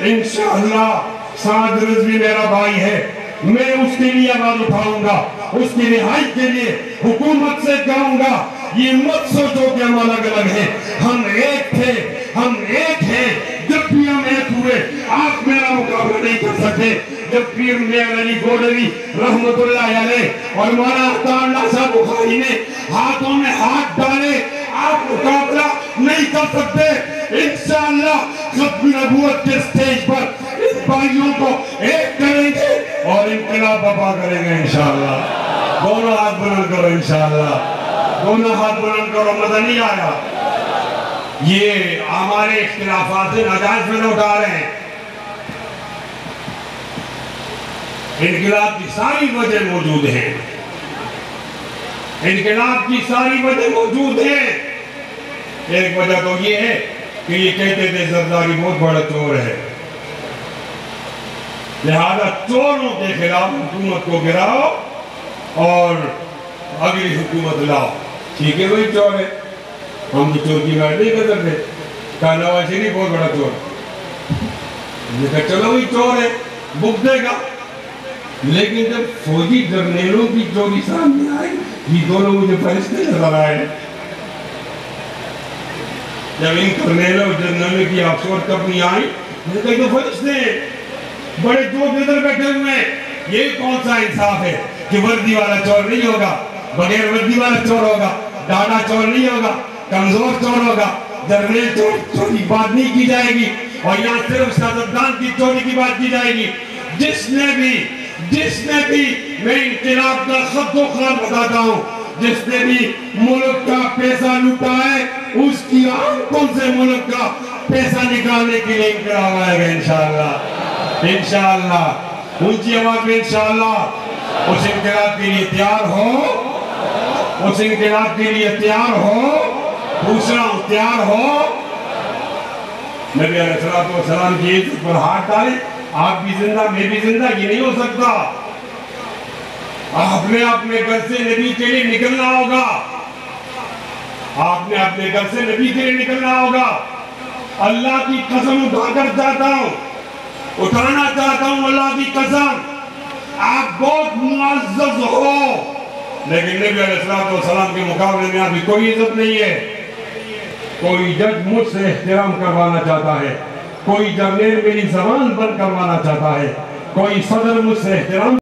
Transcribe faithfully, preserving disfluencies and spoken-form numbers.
انشاءاللہ سعد رضوی میرا بھائی ہے، میں اس کے لیے آواز اٹھاؤں گا، اس کی رہائی کے لیے حکومت سے کہوں گا یہ مت سوچو کہ ہم الگ الگ ہیں، ہم ایک تھے، ہم ایک ہیں۔ جب بھی ہم ایک ہوئے آپ میرا مقابلہ نہیں کر سکتے۔ جب پیر میاں علی گوڑوی رحمت اللہ علیہ اور مولانا اختر اللہ صاحب بخاری نے ہاتھوں میں ہاتھ ڈالے آپ مقابلہ نہیں کر سکتے۔ انشاءاللہ ختم نبوت کے سٹیج پر ان بھائیوں کو ایک کریں گے اور انقلاب برپا کریں گے انشاءاللہ۔ دونوں ہاتھ بلند کرو انشاءاللہ، دونوں ہاتھ بلند کرو، مزہ نہیں آیا؟ یہ ہمارے اختلافات سے ناجائز میں اٹھا رہے ہیں۔ انقلاب کی ساری وجہ موجود ہیں، انقلاب کی ساری وجہ موجود ہیں۔ ایک وجہ تو یہ ہے کہ یہ کہتے تھے زرداری بہت بڑا چور ہے، لہذا چوروں کے خلاف حکومت کو گراؤ اور اگلی حکومت لاؤ۔ ٹھیک ہے وہی چور ہے، ہم تو چور کی بات نہیں کر سکتے۔ کہا نواز شریف بہت بڑا چور، ہم نے کہا چلو وہی چور ہے، بک دے گا۔ لیکن جب فوجی جرنیلوں کی چوری سامنے آئی، یہ دونوں مجھے فرشتے نظر آئے۔ جب ان کرنیلوں اور جرنیلوں کی آفشور کمپنی آئی، میں نے کہا یہ فرشتے ہیں، بڑے چور ادھر بیٹھے ہوئے ہیں۔ یہ کون سا انصاف ہے کہ وردی والا چور نہیں ہوگا، بغیر وردی والا چور ہوگا، ڈاڑا چور نہیں ہوگا، کمزور چور ہوگا، جرنیل چور چوری بات نہیں کی جائے گی، اور یہاں صرف سیاستدان کی چوری کی بات کی جائے گی۔ جس نے بھی جس نے بھی میں انقلاب کا خط و خال بتاتا ہوں، جس نے بھی ملک کا پیسہ لوٹا ہے اس کی آنکھوں سے ملک کا پیسہ نکالنے کے لیے انقلاب آئے گا انشاءاللہ، انشاءاللہ، اونچی آواز میں انشاءاللہ۔ اس انقلاب کے لیے تیار ہو، اس انقلاب کے لیے تیار ہو، دوسرا تیار ہو۔ نبی علیہ السلام کی عزت پر ہاتھ ڈالے، آپ بھی زندہ میں بھی زندہ، یہ نہیں ہو سکتا۔ آپ نے اپنے گھر سے نبی کے لیے نکلنا ہوگا، آپ نے اپنے گھر سے نبی کے لیے نکلنا ہوگا۔ اللہ کی قسم اٹھا کر چاہتا ہوں، اٹھانا چاہتا ہوں اللہ کی قسم، آپ بہت معزز ہو، لیکن نبی علیہ السلام کے مقابلے میں ابھی کوئی عزت نہیں ہے۔ کوئی جج مجھ سے احترام کروانا چاہتا ہے، کوئی جرنیل میری زبان بند کروانا چاہتا ہے، کوئی صدر مجھ سے احترام